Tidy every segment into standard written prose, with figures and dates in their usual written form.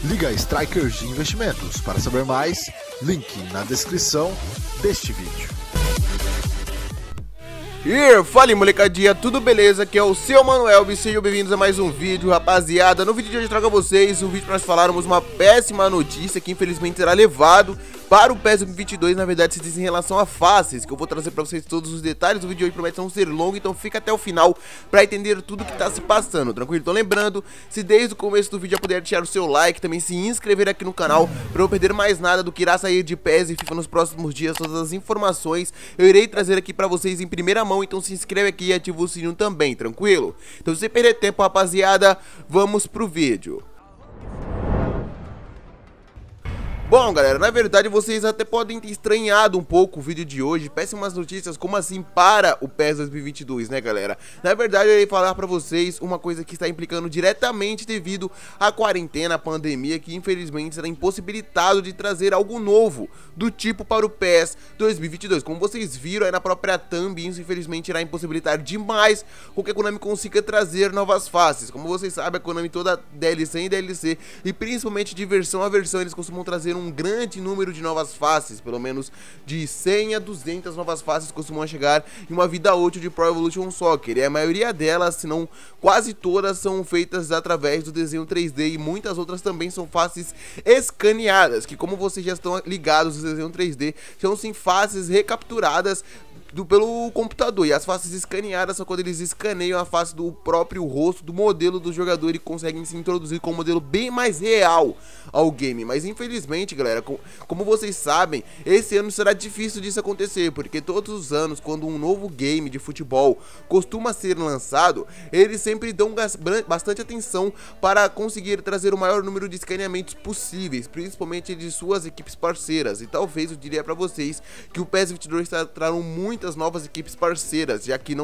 Liga Strikers de Investimentos. Para saber mais, link na descrição deste vídeo. E fala aí, molecadinha, tudo beleza? Aqui é o seu Manuel e sejam bem-vindos a mais um vídeo, rapaziada. No vídeo de hoje eu trago a vocês um vídeo para nós falarmos uma péssima notícia que infelizmente será levado para o PES 2022, na verdade se diz em relação a faces, que eu vou trazer para vocês todos os detalhes. O vídeo de hoje promete não ser longo, então fica até o final para entender tudo que tá se passando, tranquilo? Então lembrando, se desde o começo do vídeo já puder deixar o seu like, também se inscrever aqui no canal para não perder mais nada do que irá sair de PES e FIFA nos próximos dias, todas as informações eu irei trazer aqui para vocês em primeira mão, então se inscreve aqui e ativa o sininho também, tranquilo? Então sem perder tempo, rapaziada, vamos pro vídeo. Bom, galera, na verdade vocês até podem ter estranhado um pouco o vídeo de hoje. Péssimas notícias, como assim para o PES 2022, né, galera? Na verdade eu irei falar pra vocês uma coisa que está implicando diretamente devido à quarentena, à pandemia, que infelizmente será impossibilitado de trazer algo novo do tipo para o PES 2022. Como vocês viram aí na própria thumb, isso infelizmente irá impossibilitar demais com que a Konami consiga trazer novas faces. Como vocês sabem, a Konami toda DLC em DLC e principalmente de versão a versão eles costumam trazer um grande número de novas faces, pelo menos de 100 a 200 novas faces costumam chegar em uma vida útil de Pro Evolution Soccer, e a maioria delas, se não quase todas, são feitas através do desenho 3D e muitas outras também são faces escaneadas, que como vocês já estão ligados, o desenho 3D são sim faces recapturadas pelo computador, e as faces escaneadas são quando eles escaneiam a face do próprio rosto do modelo do jogador e conseguem se introduzir com um modelo bem mais real ao game. Mas infelizmente, galera, como vocês sabem, esse ano será difícil disso acontecer, porque todos os anos, quando um novo game de futebol costuma ser lançado, eles sempre dão bastante atenção para conseguir trazer o maior número de escaneamentos possíveis, principalmente de suas equipes parceiras. E talvez eu diria para vocês que o PES 22 trarão muitas novas equipes parceiras, já que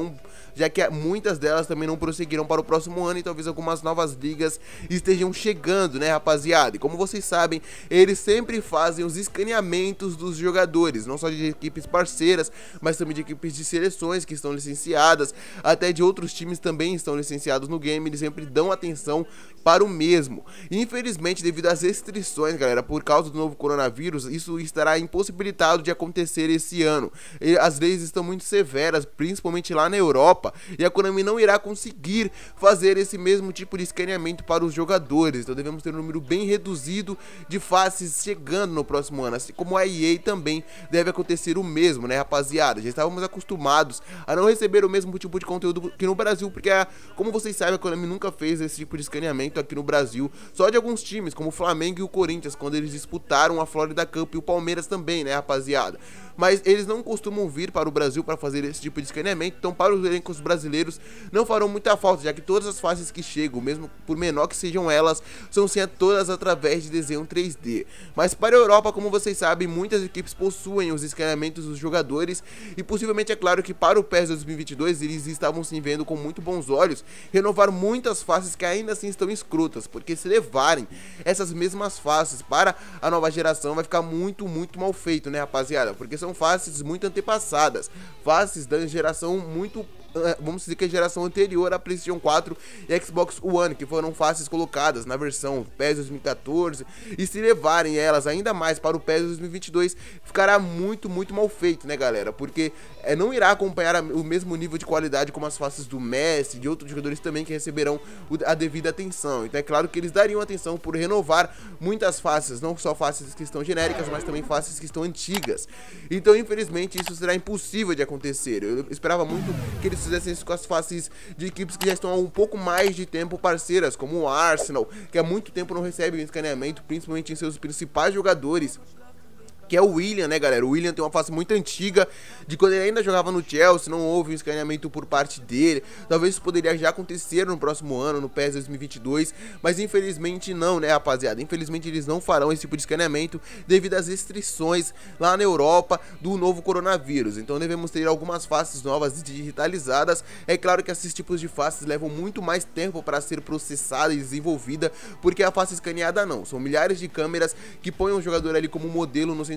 muitas delas também não prosseguiram para o próximo ano e talvez algumas novas ligas estejam chegando, né, rapaziada? E como vocês sabem, eles sempre fazem os escaneamentos dos jogadores, não só de equipes parceiras, mas também de equipes de seleções que estão licenciadas, até de outros times também estão licenciados no game, eles sempre dão atenção para o mesmo. Infelizmente, devido às restrições, galera, por causa do novo coronavírus, isso estará impossibilitado de acontecer esse ano. E as leis estão muito severas, principalmente lá na Europa, e a Konami não irá conseguir fazer esse mesmo tipo de escaneamento para os jogadores, então devemos ter um número bem reduzido de faces chegando no próximo ano, assim como a EA também deve acontecer o mesmo, né, rapaziada? Já estávamos acostumados a não receber o mesmo tipo de conteúdo aqui no Brasil, porque como vocês sabem, a Konami nunca fez esse tipo de escaneamento aqui no Brasil, só de alguns times, como o Flamengo e o Corinthians, quando eles disputaram a Florida Cup, e o Palmeiras também, né, rapaziada? Mas eles não costumam vir para o Brasil para fazer esse tipo de escaneamento, então para os elencos brasileiros não farão muita falta, já que todas as faces que chegam, mesmo por menor que sejam elas, são sim todas através de desenho 3D. Mas para a Europa, como vocês sabem, muitas equipes possuem os escaneamentos dos jogadores e possivelmente é claro que para o PES 2022 eles estavam se vendo com muito bons olhos renovar muitas faces que ainda assim estão escrotas, porque se levarem essas mesmas faces para a nova geração vai ficar muito mal feito, né, rapaziada? Porque são faces muito antepassadas, faces da geração muito, vamos dizer que a geração anterior à PlayStation 4 e Xbox One, que foram faces colocadas na versão PES 2014, e se levarem elas ainda mais para o PES 2022, ficará muito mal feito, né, galera? Porque não irá acompanhar o mesmo nível de qualidade como as faces do Messi e de outros jogadores também que receberão a devida atenção. Então é claro que eles dariam atenção por renovar muitas faces, não só faces que estão genéricas, mas também faces que estão antigas. Então infelizmente isso será impossível de acontecer. Eu esperava muito que eles fizessem isso com as faces de equipes que já estão há um pouco mais de tempo parceiras, como o Arsenal, que há muito tempo não recebe um escaneamento, principalmente em seus principais jogadores, que é o Willian, né, galera? O Willian tem uma face muito antiga, de quando ele ainda jogava no Chelsea, não houve um escaneamento por parte dele. Talvez isso poderia já acontecer no próximo ano, no PES 2022, mas infelizmente não, né, rapaziada? Infelizmente eles não farão esse tipo de escaneamento devido às restrições lá na Europa do novo coronavírus. Então devemos ter algumas faces novas digitalizadas. É claro que esses tipos de faces levam muito mais tempo para ser processada e desenvolvida, porque a face escaneada não. São milhares de câmeras que põem o jogador ali como modelo no centro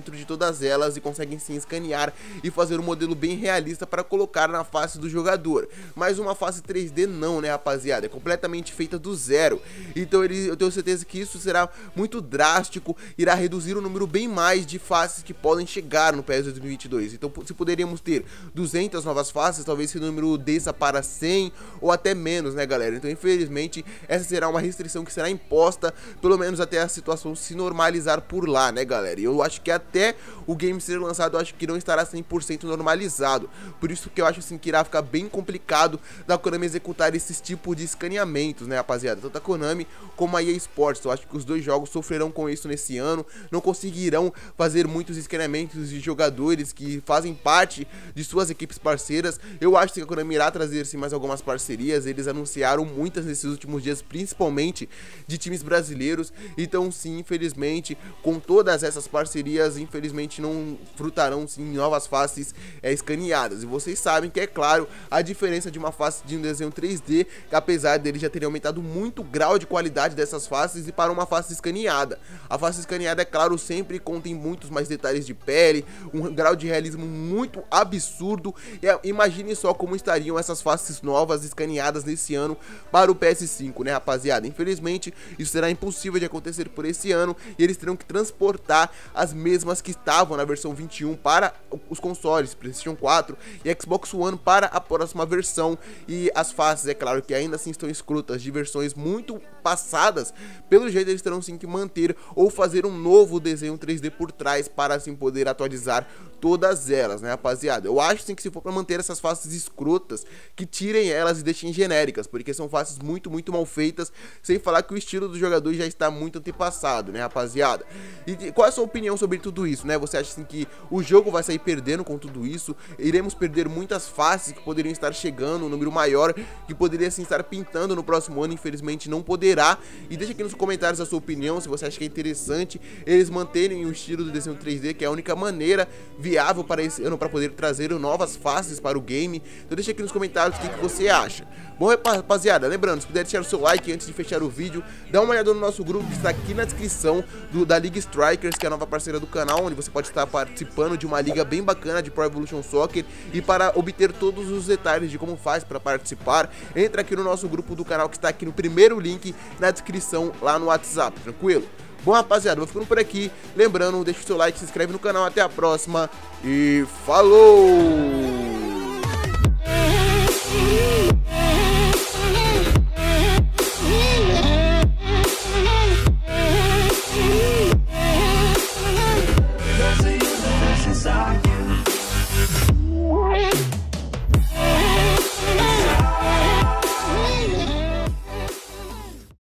dentro de todas elas e conseguem sim escanear e fazer um modelo bem realista para colocar na face do jogador. Mas uma face 3D não, né, rapaziada? É completamente feita do zero. Então eu tenho certeza que isso será muito drástico, irá reduzir o número bem mais de faces que podem chegar no PES 2022. Então se poderíamos ter 200 novas faces, talvez esse número desça para 100 ou até menos, né, galera? Então infelizmente essa será uma restrição que será imposta, pelo menos até a situação se normalizar por lá, né, galera? E eu acho que até o game ser lançado, eu acho que não estará 100% normalizado. Por isso que eu acho assim que irá ficar bem complicado da Konami executar esses tipos de escaneamentos, né, rapaziada? Tanto a Konami como a EA Sports. Eu acho que os dois jogos sofrerão com isso nesse ano, não conseguirão fazer muitos escaneamentos de jogadores que fazem parte de suas equipes parceiras. Eu acho que a Konami irá trazer sim mais algumas parcerias. Eles anunciaram muitas nesses últimos dias, principalmente de times brasileiros. Então sim, infelizmente, com todas essas parcerias, infelizmente não frutarão sim novas faces escaneadas. E vocês sabem que, é claro, a diferença de uma face de um desenho 3D, que apesar dele já ter aumentado muito o grau de qualidade dessas faces, e para uma face escaneada. A face escaneada, é claro, sempre contém muitos mais detalhes de pele, um grau de realismo muito absurdo. E imagine só como estariam essas faces novas escaneadas nesse ano para o PS5, né, rapaziada? Infelizmente, isso será impossível de acontecer por esse ano, e eles terão que transportar as mesmas que estavam na versão 21 para os consoles PlayStation 4 e Xbox One para a próxima versão. E as faces, é claro, que ainda assim estão escrotas de versões muito passadas, pelo jeito eles terão sim que manter ou fazer um novo desenho 3D por trás para assim poder atualizar todas elas, né, rapaziada? Eu acho sim que se for para manter essas faces escrotas, que tirem elas e deixem genéricas, porque são faces muito mal feitas, sem falar que o estilo do jogador já está muito antepassado, né, rapaziada? E qual é a sua opinião sobre tudo isso, né? Você acha assim que o jogo vai sair perdendo com tudo isso? Iremos perder muitas faces que poderiam estar chegando, um número maior que poderia assim estar pintando no próximo ano, infelizmente não poderá. E deixa aqui nos comentários a sua opinião, se você acha que é interessante eles manterem o estilo do desenho 3D, que é a única maneira viável para esse ano para poder trazer novas faces para o game. Então deixa aqui nos comentários o que você acha. Bom, rapaziada, lembrando, se puder deixar o seu like antes de fechar o vídeo, dá uma olhada no nosso grupo que está aqui na descrição da Liga Strikers, que é a nova parceira do canal, onde você pode estar participando de uma liga bem bacana de Pro Evolution Soccer. E para obter todos os detalhes de como faz para participar, entra aqui no nosso grupo do canal, que está aqui no primeiro link na descrição lá no WhatsApp, tranquilo? Bom, rapaziada, vou ficando por aqui. Lembrando, deixa o seu like, se inscreve no canal. Até a próxima e falou!